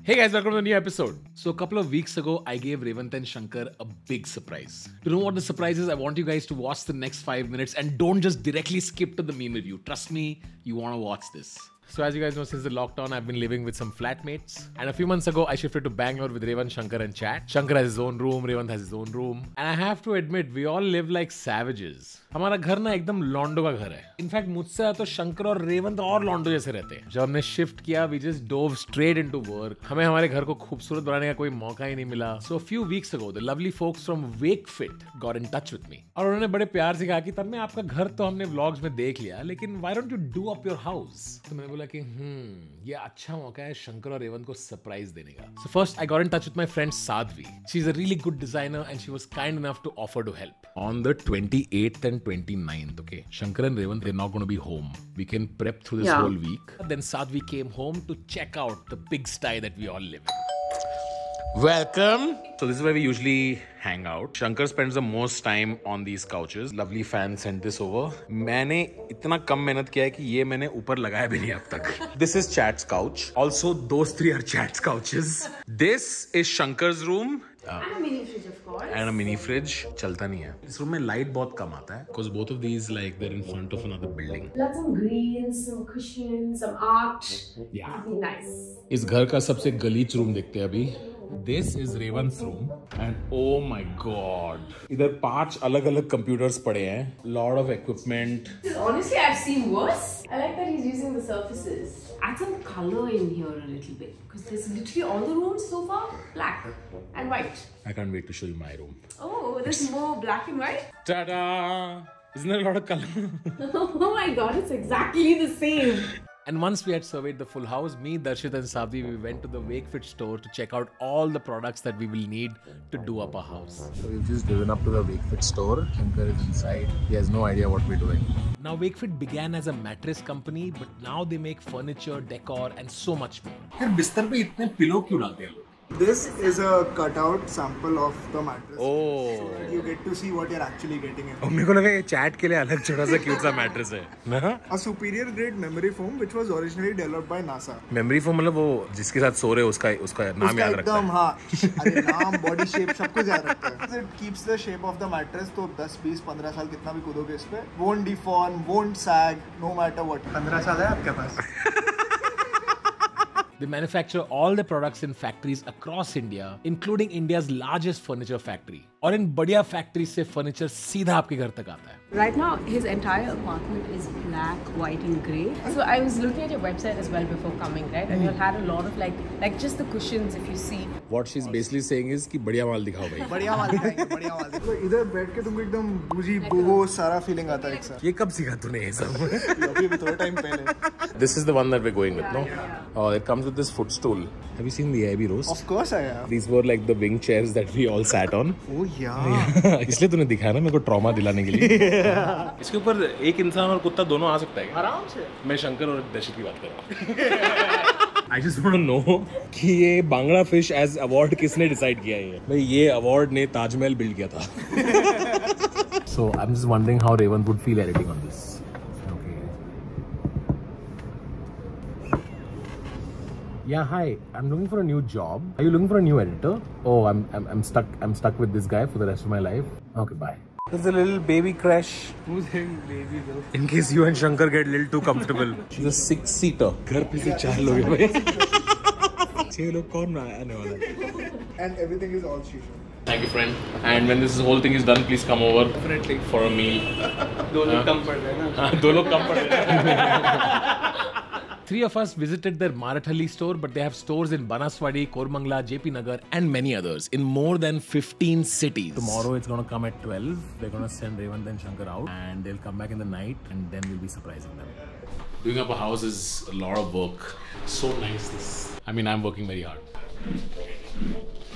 Hey guys, welcome to the new episode. So a couple of weeks ago, I gave Revant and Shankar a big surprise. To know what the surprise is, I want you guys to watch the next 5 minutes and don't just directly skip to the meme review. Trust me, you want to watch this. So as you guys know, since the lockdown, I've been living with some flatmates. And a few months ago, I shifted to Bangalore with Revant, Shankar and Chat. Shankar has his own room, Revant has his own room. And I have to admit, we all live like savages. हमारा घर ना एकदम लॉन्डो का घर है. In fact मुझसे तो शंकर और रेवंत और लॉन्डो जैसे रहते हैं. जब हमने शिफ्ट किया, we just dove straight into work. हमें हमारे घर को खूबसूरत बनाने का कोई मौका ही नहीं मिला. So a few weeks ago, the lovely folks from WakeFit got in touch with me. और उन्होंने बड़े प्यार से कहा कि तब मैं आपका घर तो हमने व्लॉग्स में देख लिया, लेकिन why don't you do up your house? तो मैंने बोला कि ये अच्छा मौका है शंकर और रेवंत को सरप्राइज देने का. So first I got in touch with my friend Sadhvi. She's a really good designer and she was kind enough to offer to help. On the 28th and 29th, okay, Shankar and Revant, they're not going to be home. We can prep through this whole week. Then Sadhvi came home to check out the pigsty that we all live in. Welcome. So this is where we usually hang out. Shankar spends the most time on these couches. Lovely fan sent this over. मैंने इतना कम मेहनत किया है कि ये मैंने ऊपर लगाया भी नहीं अब तक. This is Chat's couch. Also, those three are Chat's couches. This is Shankar's room. And a mini fridge, of course. And a mini fridge. चलता नहीं है. इस रूम में लाइट बहुत कम आता है. Because both of these, like, they're in front of another building. Lots of greens, some cushions, some art. Yeah. It'd be nice. इस घर का सबसे गलीच रूम देखते हैं अभी. This is Revant's room. And oh my god. इधर 5 अलग-अलग computers पड़े हैं. Lot of equipment. Honestly, I've seen worse. I like that he's using the surfaces. Add some color in here a little bit. Because there's literally all the rooms so far black and white. I can't wait to show you my room. Oh, there's more black and white? Ta-da! Isn't there a lot of color? Oh my god, it's exactly the same. And once we had surveyed the full house, me, Darshit and Sadhvi, we went to the WakeFit store to check out all the products that we will need to do up our house. So we've just driven up to the WakeFit store. Shankar is inside. He has no idea what we're doing. Now WakeFit began as a mattress company, but now they make furniture, decor and so much more. यार बिस्तर पे इतने pillow क्यों डालते हैं लोग? This is a cutout sample of the mattress. Oh. So that you get to see what you're actually getting in. और मेरे को लगा ये चैट के लिए अलग छोटा सा क्यूट सा मैट्रेस है ना? A superior grade memory foam which was originally developed by NASA. Memory foam मतलब वो जिसके साथ सो रहे उसका नाम याद रखता है. एकदम हाँ. अरे नाम, body shape सब कुछ याद रखता है. It keeps the shape of the mattress. तो 10, 20, 15 साल कितना भी कूदोगे इस पे, won't deform, won't sag, no matter what. 15 साल है आपके पास. They manufacture all the products in factories across India, including India's largest furniture factory. और इन बढ़िया फैक्ट्री से फर्नीचर सीधा आपके घर तक आता है. Right now, his entire apartment is black, white and grey. So I was looking at your website as well before coming, right? And you had a lot of like just the cushions if you see. What she's basically saying is कि बढ़िया माल दिखाओ भाई. बढ़िया माल दिखाएंगे, बढ़िया माल दिखाएंगे. तो इधर बैठ के तुमको एकदम बूझी बोहो सारा फीलिंग आता है एक साथ. ये कब सीखा तूने ये सब? अभी थोड़ा टाइम पहले. This is the one that we're going with, no? Oh, it comes with this footstool. Have you seen the Abbey roast? Of course I have. These were like the wing chairs that we all sat on. Oh yeah. इसलिए तूने दिखाया ना मेरे को trauma दिलाने के लिए. इसके ऊपर एक इंसान और कुत्ता दोनों आ सकता है. आराम से. मैं शंकर और दर्शित की बात कर रहा हूँ. I just want to know कि ये बांग्ला फिश एज अवार्ड किसने डिसाइड किया है? भाई ये अवार्ड ने ताजमहल बिल्ड किया था. So I'm just wondering how Revant would feel editing on this. Yeah, hi. I'm looking for a new job. Are you looking for a new editor? Oh, I'm stuck with this guy for the rest of my life. Okay, bye. There's a little baby crash. Who's having baby though? In case you and Shankar get a little too comfortable. She's a 6-seater. घर पे से 4 लोग हैं भाई. 6 लोग कौन आने वाला है? And everything is all shisha. Thank you, friend. And when this whole thing is done, please come over. Definitely. For a meal. दो लोग कम पड़ रहे हैं ना. 2 लोग कम पड़ रहे हैं. 3 of us visited their Marathalli store, but they have stores in Banaswadi, Kormangla, JP Nagar, and many others in more than 15 cities. Tomorrow it's gonna come at 12. They're gonna send Revant and Shankar out, and they'll come back in the night, and then we'll be surprising them. Doing up a house is a lot of work. So nice this. I mean, I'm working very hard.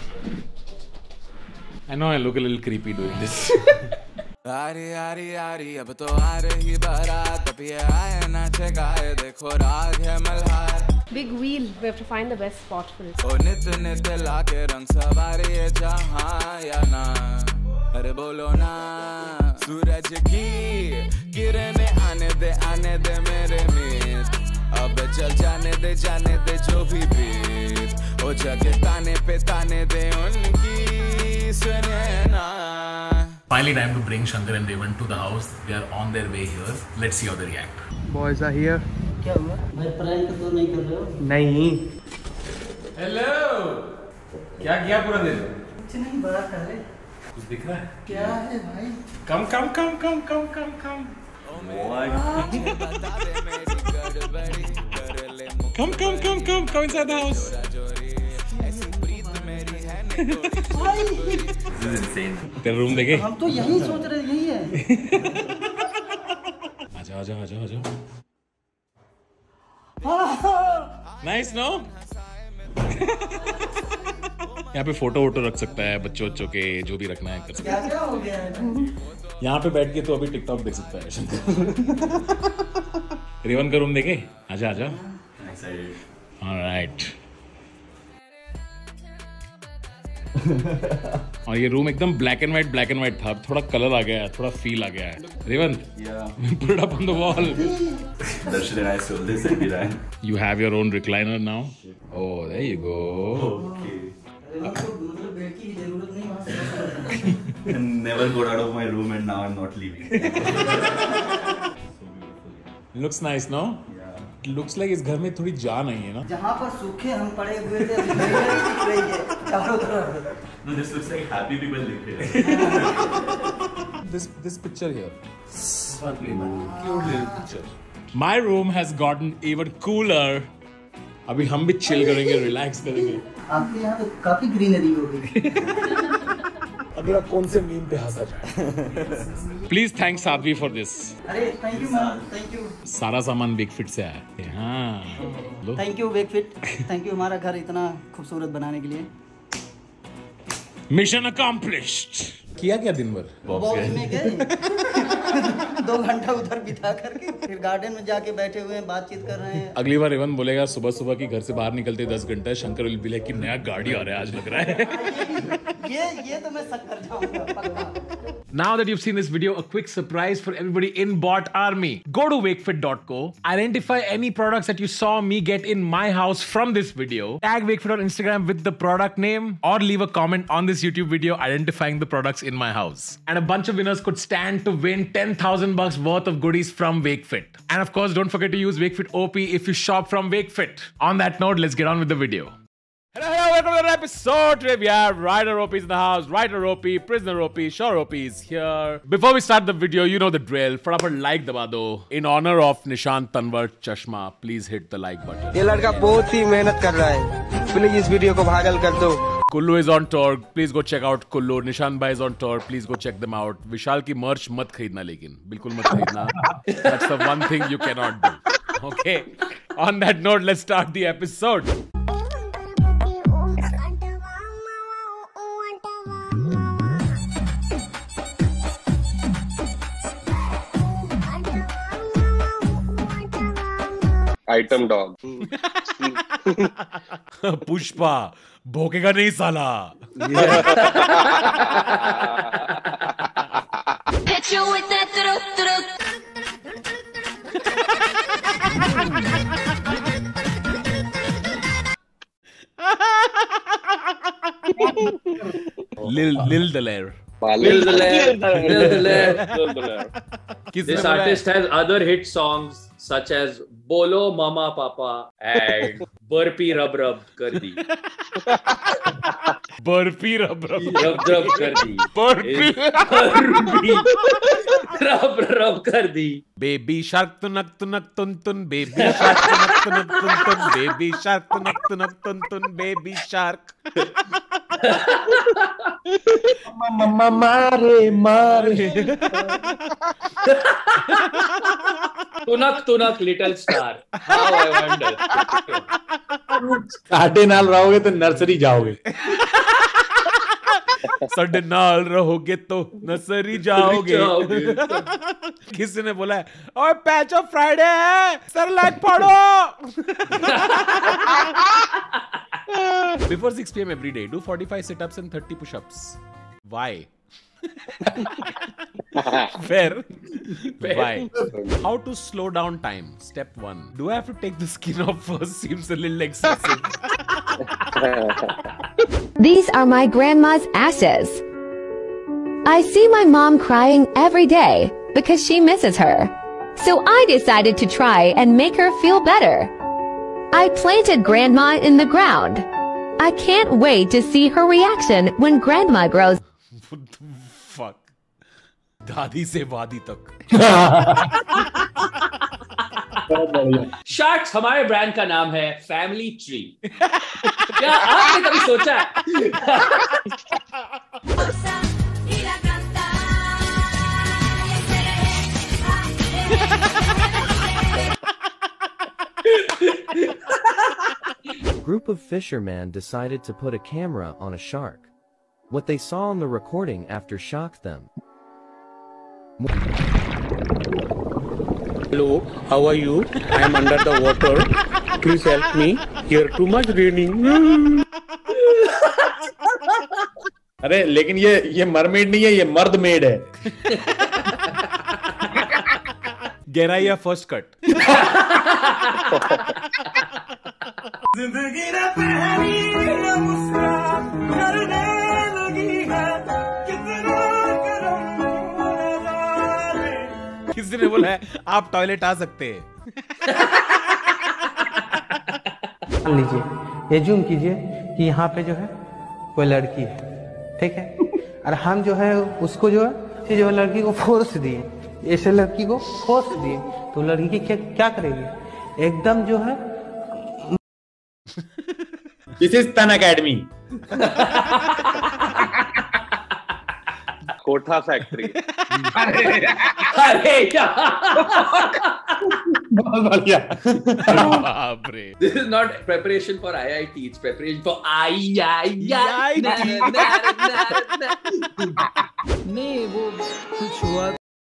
I know I look a little creepy doing this. आरी आरी आरी अब तो आ रही बारात अब ये आए ना ठेकाए देखो राग है Malhar. Big wheel. We have to find the best spot for it. ओ नित नित लाके रंग सवारी है जहाँ या ना. अरे बोलो ना. सूरज की किरणें आने दे मेरे मीत. अब चल जाने दे जो भी बीत ओ जगे ताने पे ताने दे उनकी सुने ना. Finally time to bring Shankar and Revan to the house. They are on their way here. Let's see how they react. Boys are here. क्या हुआ भाई? प्रैंक तो नहीं कर रहे हो? नहीं. Hello. क्या किया पूरा दिन? कुछ नहीं, बात कर रहे. कुछ दिख रहा है? क्या है भाई? Come. Come inside the house. This is insane. तेरा रूम देखे? हम तो यही सोच रहे, यही है. आजा. Nice, no? यहाँ पे फोटो रख सकता है बच्चों के, जो भी रखना है कर सकता है. क्या हो गया है? यहाँ पे बैठ के तो अभी टिकटॉक देख सकता है शंकर. रेवन का रूम देखे? आजा. Alright. और ये रूम एकदम ब्लैक एंड व्हाइट था. थोड़ा कलर आ गया है, थोड़ा फील आ गया है. Raven, put it up on the wall. Darshan and I sold this and we ran. You have your own recliner now. Oh, there you go. Okay. मतलब bed की जरूरत नहीं वहाँ. And never got out of my room and now I'm not leaving. Looks nice, no? Looks like इस घर में थोड़ी जान आई है ना. जहाँ पर सूखे हम पड़े हुए थे ग्रीनरी दिख रही है चारों तरफ. No, this looks like happy people live here. This picture here. Cute little picture. My room has gotten even cooler. अभी हम भी chill करेंगे, relax करेंगे. आपके यहाँ तो काफी ग्रीनरी हो गई. अगला कौन से मीम पे हंसा जाए? Please thank Sadhvi for this. अरे thank you ma'am, thank you. सारा सामान वेकफिट से आया है. हाँ. लो. Thank you Wakefit, thank you हमारा घर इतना खूबसूरत बनाने के लिए. Mission accomplished. किया क्या दिन भर? बॉक्स में गए 2 घंटा उधर बिता करके फिर गार्डन में जाके बैठे हुए हैं, बातचीत कर रहे हैं. अगली बार रेवन बोलेगा सुबह की घर से बाहर निकलते 10 घंटे, शंकर विल बी लाइक कि नया गाड़ी आ रहा है आज लग रहा है. ये तो मैं शक कर जाऊंगा पक्का. Now that you've seen this video, a quick surprise for everybody in Bot Army. Go to wakefit.co, identify any products that you saw me get in my house from this video, tag Wakefit on Instagram with the product name, or leave a comment on this YouTube video identifying the products in my house. And a bunch of winners could stand to win $10,000 worth of goodies from Wakefit. And of course, don't forget to use Wakefit OP if you shop from Wakefit. On that note, let's get on with the video. Hello, welcome to another episode. Today we have Rider OP in the house. Rider OP, Prisoner OP, Shore OP is here. Before we start the video, you know the drill. फटाफट like दबा दो. In honor of Nishant Tanwar Chashma, please hit the like button. ये लड़का बहुत ही मेहनत कर रहा है. प्लीज इस वीडियो को वायरल कर दो. Kullu is on tour. Please go check out Kullu. Nishant Bhai is on tour. Please go check them out. Vishal की merch मत खरीदना, लेकिन बिल्कुल मत खरीदना. That's the one thing you cannot do. Okay. On that note, let's start the episode. Item dog. Pushpa भोकेगा नहीं साला. Hit you with that Lil Daler. This artist has other hit songs such as Bolo Mama Papa and Burpee Rub Rub Kar Di. Burpee Rub Rub Kar Di. Burpee Rub Rub Kar Di. Baby shark tunak tun tun. Baby shark tunak tun. Baby shark tunak tun. Baby shark. मम्मा मारे. Tunak little star. How I wonder. साढ़े नाल रहोगे तो nursery जाओगे. साढ़े नाल रहोगे तो नर्सरी जाओगे. किसी ने बोला है ओए पैच ऑफ फ्राइडे है, सर लाइक पढ़ो. Before 6 PM every day, do 45 sit-ups and 30 push-ups. Why? Fair. Why? How to slow down time? Step 1. Do I have to take the skin off first? Seems a little excessive. These are my grandma's ashes. I see my mom crying every day because she misses her. So I decided to try and make her feel better. I planted grandma in the ground. I can't wait to see her reaction when grandma grows. What the fuck? दादी से वादी तक. Sharks हमारे brand का नाम है family tree. क्या आपने कभी सोचा? A group of fishermen decided to put a camera on a shark. What they saw on the recording after shocked them. Hello, how are you? I am under the water. Please help me. Here too much raining. अरे लेकिन ये mermaid नहीं है, ये मर्द made है. गहराई या फर्स्ट कट? जिंदगी ना पहली मुस्कुरा करने लगी है कितना करम. किसी ने बोला है आप टॉयलेट आ सकते हैं. मान लीजिए, ये जूम कीजिए कि यहाँ पे जो है कोई लड़की है, ठीक है, और हम जो है उसको जो है लड़की को फोर्स दिए, ऐसे लड़की को फोर्स दिए, तो लड़की क्या करेगी? एकदम जो है. This is Tan Academy. कोठा फैक्ट्री. अरे बहुत बढ़िया. This is not preparation for IIT. It's preparation for IIT. नहीं, वो कुछ हुआ.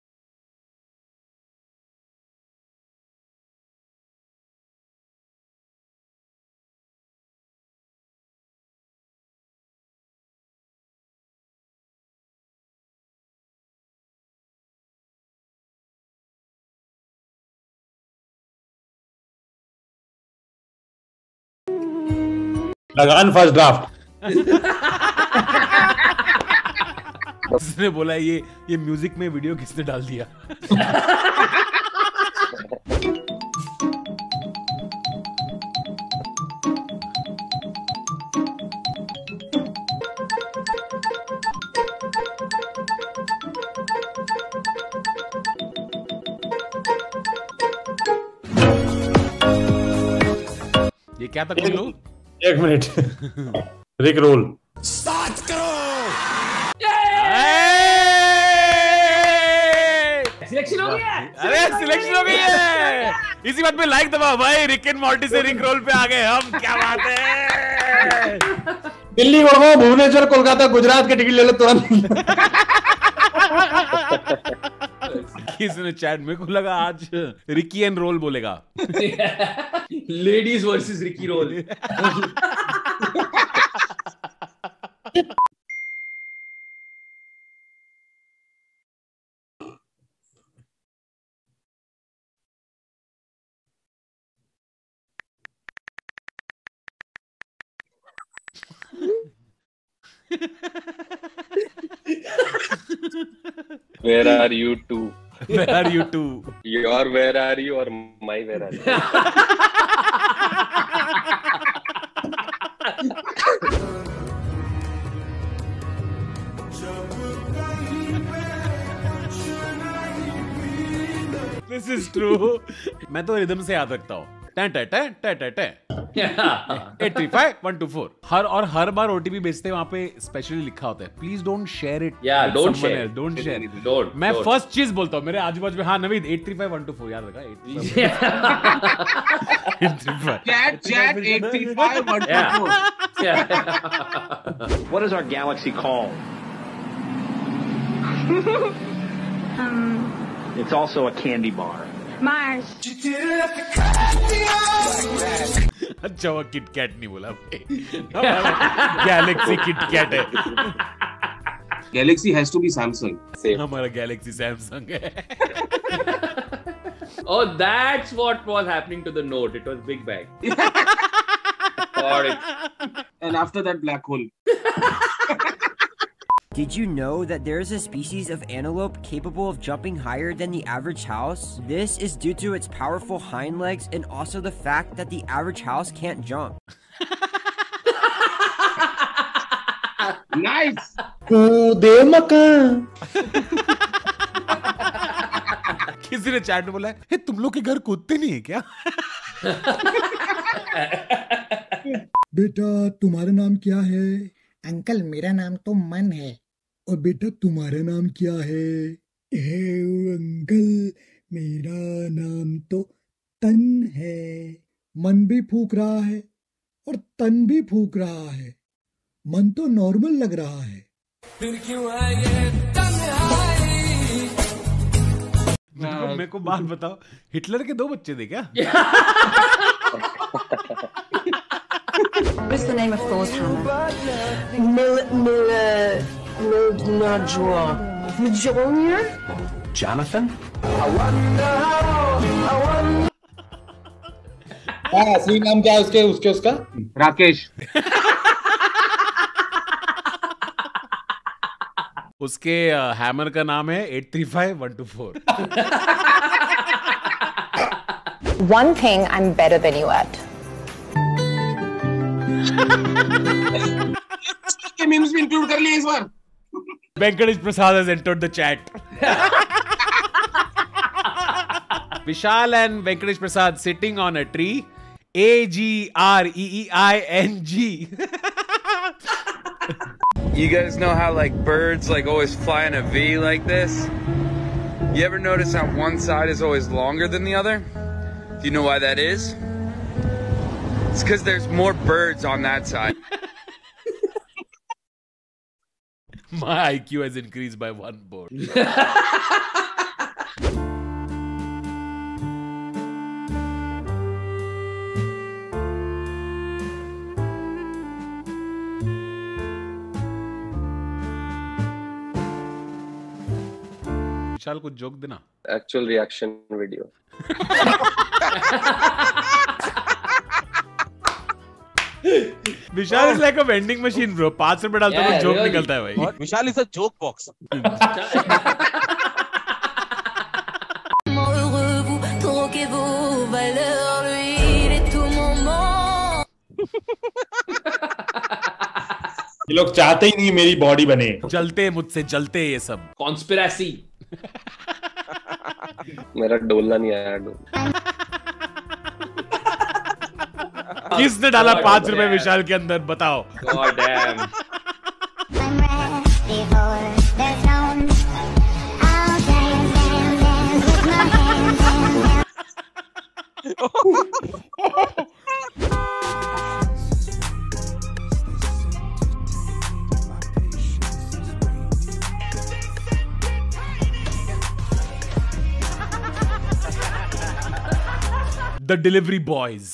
लगान फर्स्ट ड्राफ्ट. किसने बोला ये म्यूजिक में वीडियो किसने डाल दिया? ये क्या था लोग? 1 मिनट. Rick roll. स्टार्ट करो. सिलेक्शन हो गया. अरे सिलेक्शन हो गई है. इसी बात पे लाइक दबाओ भाई. रिक एंड मॉर्टी से रिक रोल पे आ गए हम. क्या बात है. दिल्ली, गुड़गांव, भुवनेश्वर, कोलकाता, गुजरात के टिकट ले लो तुरंत. किसने चैट में को लगा आज रिकी एंड रोल बोलेगा. Ladies versus Ricky roll. Where are you two? Where are you two? Your where are you or my where are you? This is true. मैं तो रिदम से याद रखता हूँ. 835-124. हर बार OTP भेजते हैं वहाँ पे स्पेशली लिखा होता है please don't share it. Don't share. मैं फर्स्ट चीज बोलता हूँ मेरे आजू बाजू में. हाँ नवीद 835-124 याद रखा. 835-124. What is our galaxy called? It's also a candy bar. Mars. अच्छा वो किटकैट नहीं बोला भाई. गैलेक्सी किटकैट है. Galaxy has to be Samsung. हमारा Galaxy Samsung है. Oh, that's what was happening to the Note. It was Big Bang. Got it. And after that, black hole. Did you know that there is a species of antelope capable of jumping higher than the average house? This is due to its powerful hind legs and also the fact that the average house can't jump. Nice! किसी ने chat में बोला है तुम लोग के घर कूदते नहीं है क्या? बेटा तुम्हारा नाम क्या है? अंकल मेरा नाम तो मन है. और बेटा तुम्हारा नाम क्या है? अंकल मेरा नाम तो तन है. मन भी फूक रहा है और तन भी फूक रहा है. मन तो नॉर्मल लग रहा है. मेरे को बात बताओ, हिटलर के 2 बच्चे थे क्या? What is the name of Thor's hammer? Jonathan? असली नाम क्या है उसका? राकेश. उसके हैमर का नाम है 835124. One thing I'm better than you at. के मीम्स भी इंक्लूड कर लिए इस बार. Venkatesh Prasad has entered the chat. Vishal and Venkatesh Prasad sitting on a tree. AGREEING. You guys know how like birds like always fly in a V like this? You ever notice how one side is always longer than the other? Do you know why that is? It's because there's more birds on that side. My IQ has increased by 1 board. विशाल कुछ joke देना. Actual reaction video. Vishal is like a vending machine, bro. 5 रुपए डालता है, joke निकलता है भाई. Vishal is a joke box. ये लोग चाहते ही नहीं मेरी बॉडी बने. जलते मुझसे जलते ये सब. Conspiracy. मेरा डोलना नहीं आया. किसने डाला 5 रुपए विशाल के अंदर, बताओ. God damn. The delivery boys.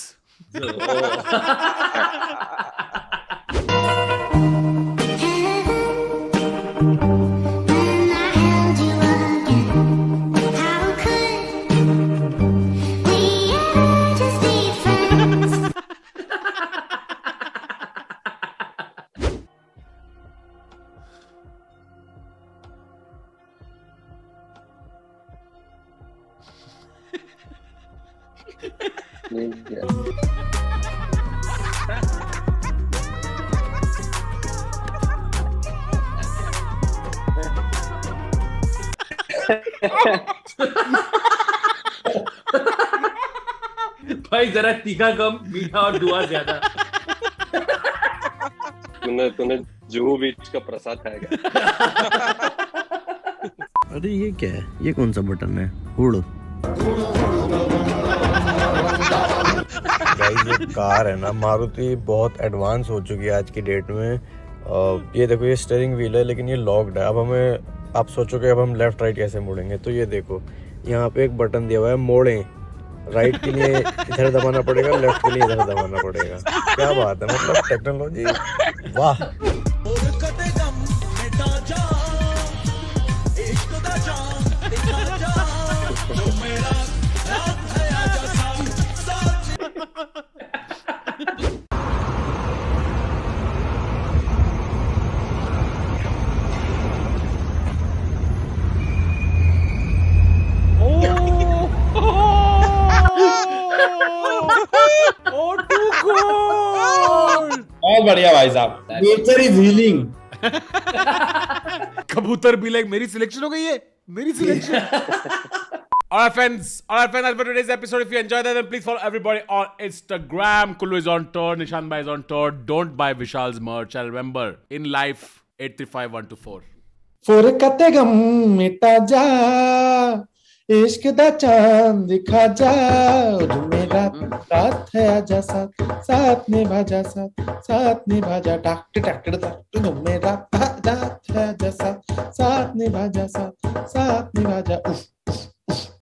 भाई जरा तीखा कम, मीठा और दुआ ज्यादा. तूने जुहू बीच का प्रसाद खाएगा. अरे ये क्या है? ये कौन सा बटन है? उड़ो. गाइस ये कार है ना, मारुति बहुत एडवांस हो चुकी है आज की डेट में. ये देखो ये स्टीयरिंग व्हील है लेकिन ये लॉक्ड है. अब हमें, आप सोचोगे अब हम लेफ्ट राइट कैसे मुड़ेंगे, तो ये देखो यहाँ पे एक बटन दिया हुआ है मोड़ें. राइट के लिए इधर दबाना पड़ेगा, लेफ्ट के लिए इधर दबाना पड़ेगा. क्या बात है, मतलब टेक्नोलॉजी वाह. बहुत बढ़िया भाई साहब. Nature is healing. कबूतर भी लाइक मेरी सिलेक्शन हो गई है. मेरी selection. Alright friends, that's for today's episode. If you enjoyed that, then please follow everybody on Instagram. Kullu is on tour, Nishan Bhai is on tour. Don't buy Vishal's merch. And remember, in life, 835124. फुरकत गम मिटा जा, इश्क दा चांद दिखा जा, मेरा रात है आजा साथ, साथ निभा जा साथ, साथ निभा जा टक टक टक, मेरा रात है आजा साथ, साथ निभा जा साथ, साथ निभा जा.